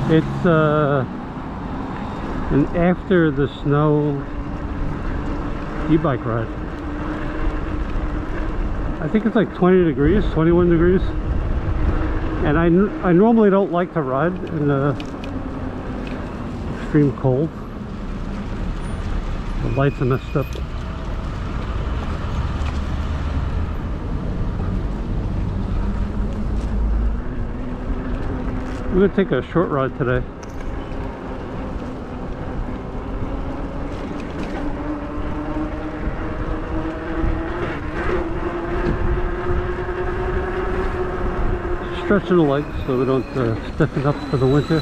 It's an after the snow e-bike ride. I think it's like 20 degrees, 21 degrees. And I normally don't like to ride in the extreme cold. The lights are messed up. We're going to take a short ride today. Stretching the legs so we don't stiffen up for the winter.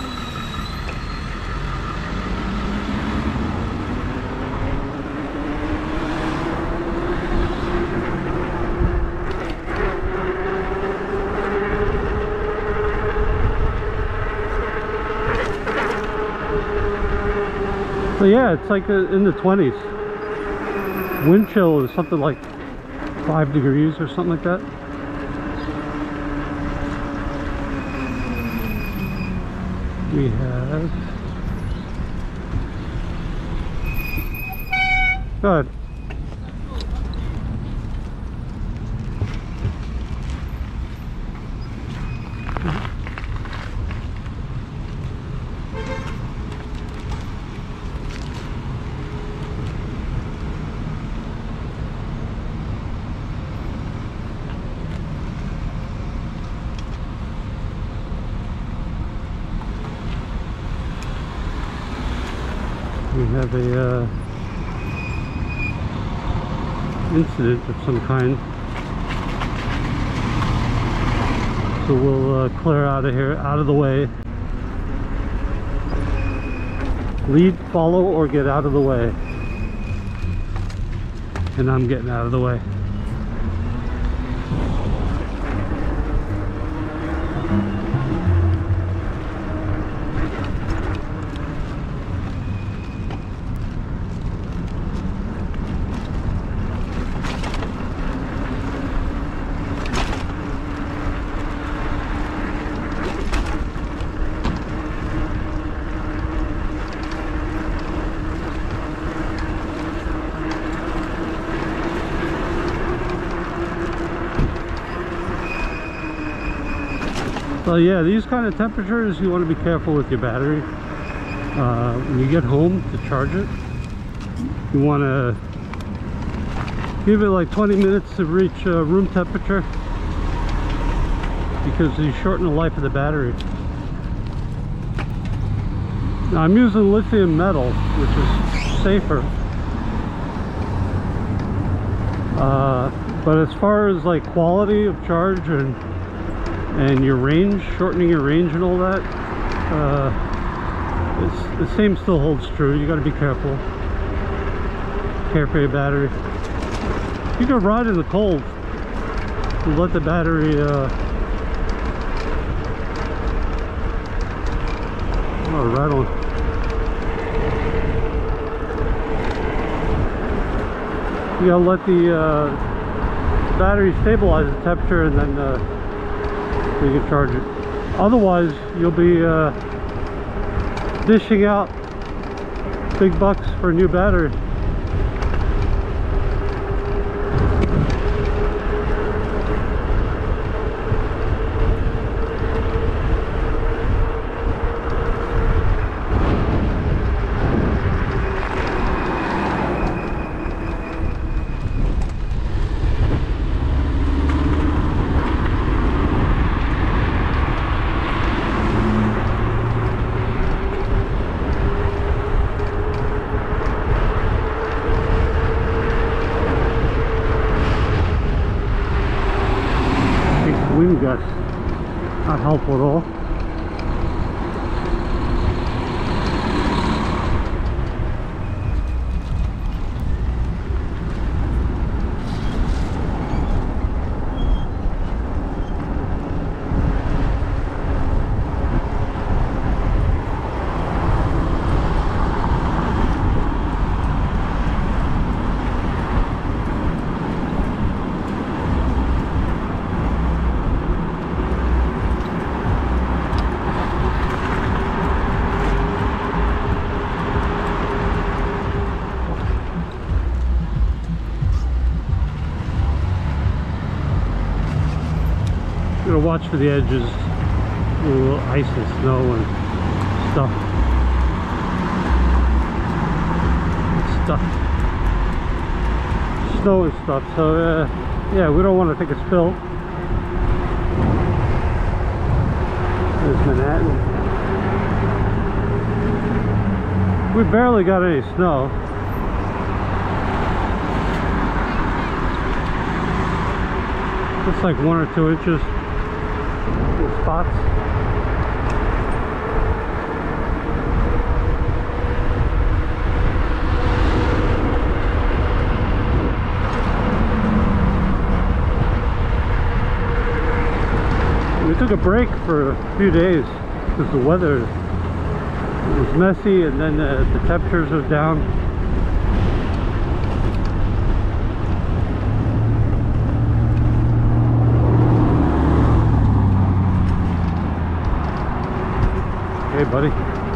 So yeah, it's like in the 20s. Wind chill is something like 5 degrees or something like that. We have... Go ahead. We have a incident of some kind, so we'll clear out of here, out of the way. Lead, follow, or get out of the way. And I'm getting out of the way. So yeah, these kind of temperatures, you want to be careful with your battery. When you get home to charge it, you want to give it like 20 minutes to reach room temperature, because you shorten the life of the battery. Now I'm using lithium metal, which is safer. But as far as like quality of charge and your range, shortening your range and all that, the same still holds true. You got to be careful. Care for your battery. You can ride in the cold. You let the battery rattle. You gotta let the battery stabilize the temperature, and then you can charge it. Otherwise, you'll be dishing out big bucks for a new battery. Wind gusts, not helpful at all. You gotta watch for the edges, a little ice and snow and stuff. Snow and stuff. So yeah, we don't want to take a spill. There's Manhattan. We barely got any snow. It's like 1 or 2 inches in spots. We took a break for a few days because the weather was messy, and then the temperatures are down. Hey, buddy.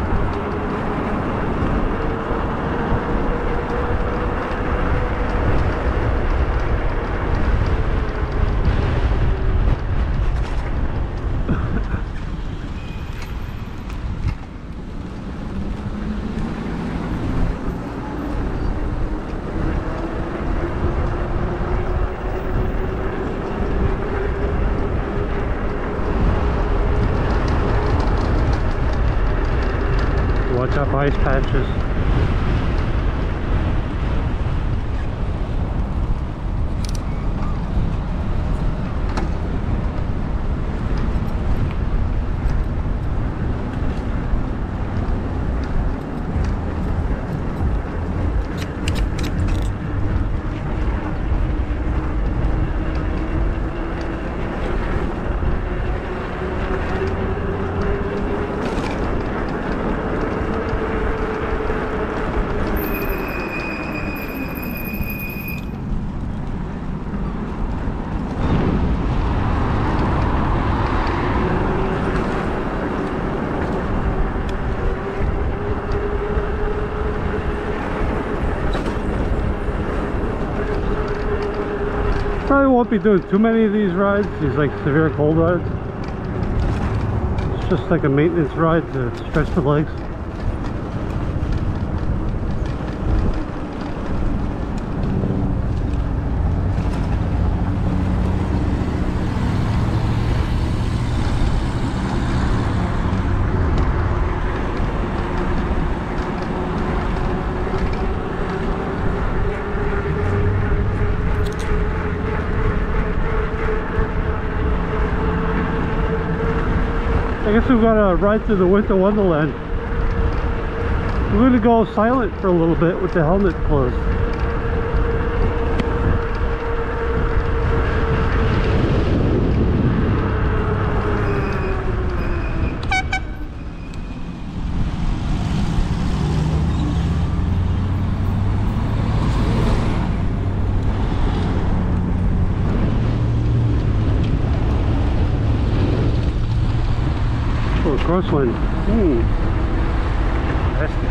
Watch out for ice patches. Probably won't be doing too many of these rides, these like severe cold rides. It's just like a maintenance ride to stretch the legs. I guess we've got to ride through the Winter Wonderland. We're going to go silent for a little bit with the helmet closed. Crosswind. Nasty.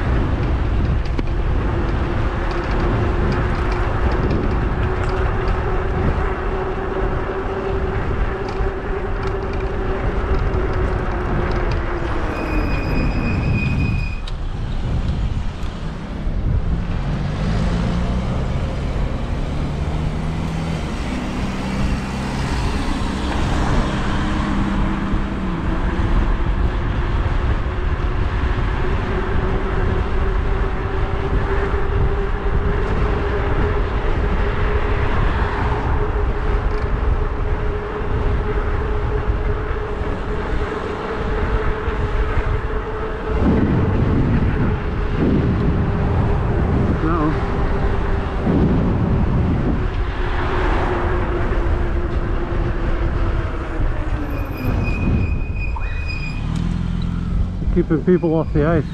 Keeping people off the ice.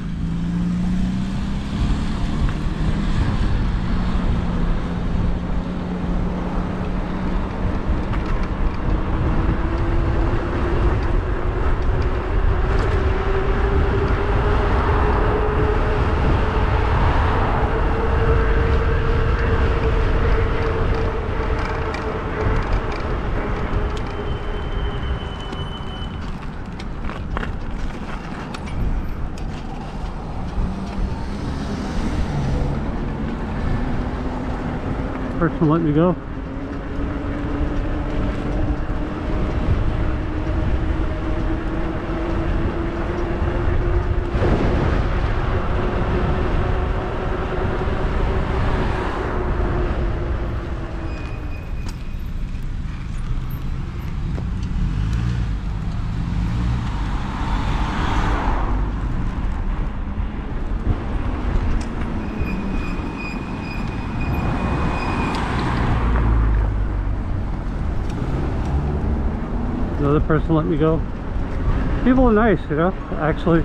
person let me go. The other person let me go. People are nice, you know, actually.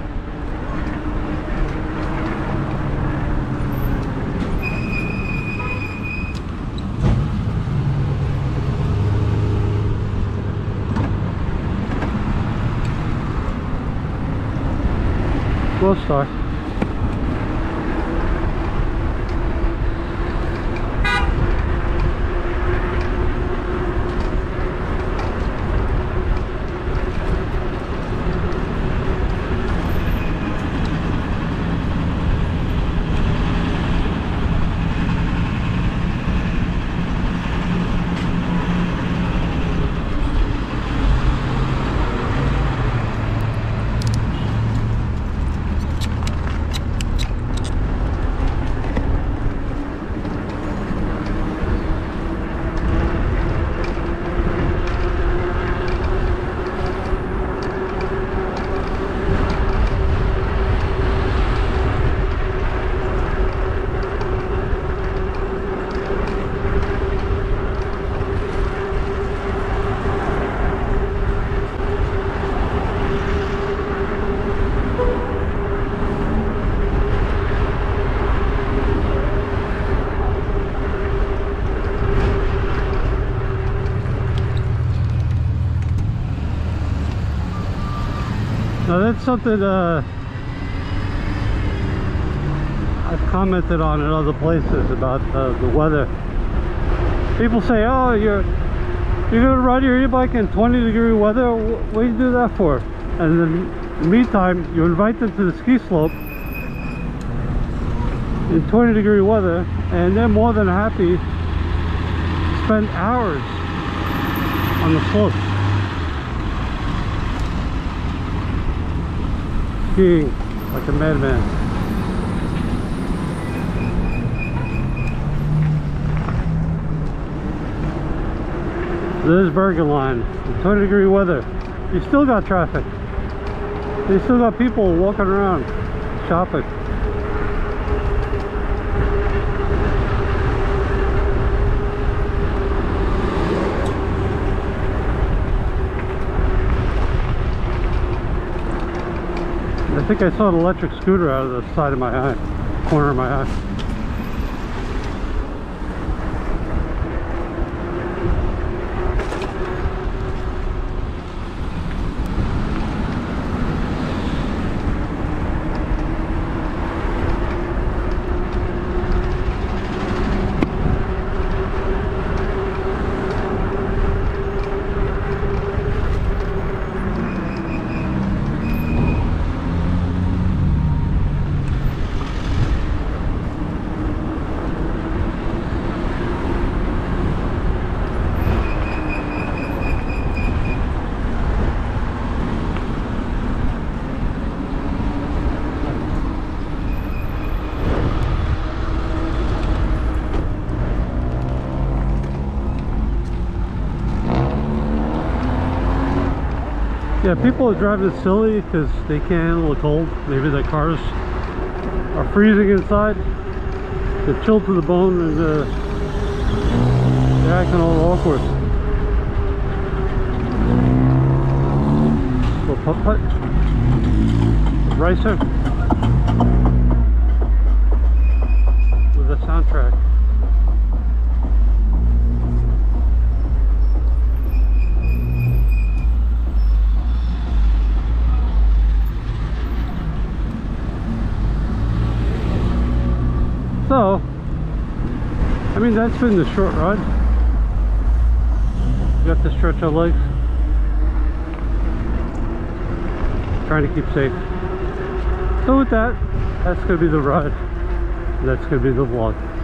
Most are. Now that's something I've commented on in other places about the weather. People say, oh, you're gonna ride your e-bike in 20-degree weather? What do you do that for? And then in the meantime, you invite them to the ski slope in 20-degree weather, and they're more than happy to spend hours on the slope skiing like a madman. There's Bergen Line in 20-degree weather. You still got traffic. You still got people walking around shopping. I think I saw an electric scooter out of the side of my eye, corner of my eye. Yeah, people are driving silly because they can't handle the cold. Maybe their cars are freezing inside. They're chilled to the bone and they're acting all awkward. Little putt-putt. Racer. With a soundtrack. So, I mean, that's been the short ride. We got to stretch our legs. Trying to keep safe. So with that, that's going to be the ride. That's going to be the vlog.